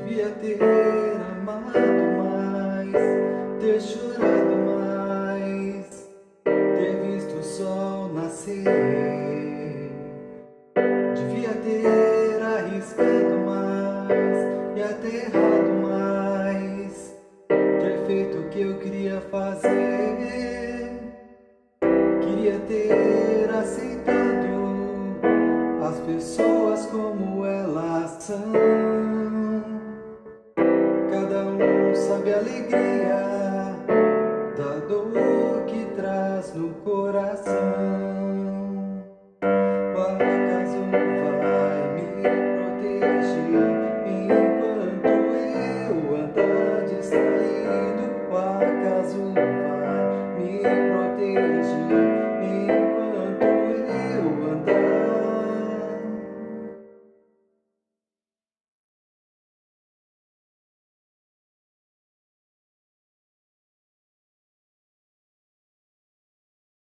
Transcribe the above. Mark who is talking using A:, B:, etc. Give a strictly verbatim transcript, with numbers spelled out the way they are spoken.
A: Devia ter amado mais, ter chorado mais, ter visto o sol nascer. Devia ter arriscado mais e até errado mais, ter feito o que eu queria fazer. Queria ter aceitado as pessoas como elas são. Cada um sabe a alegria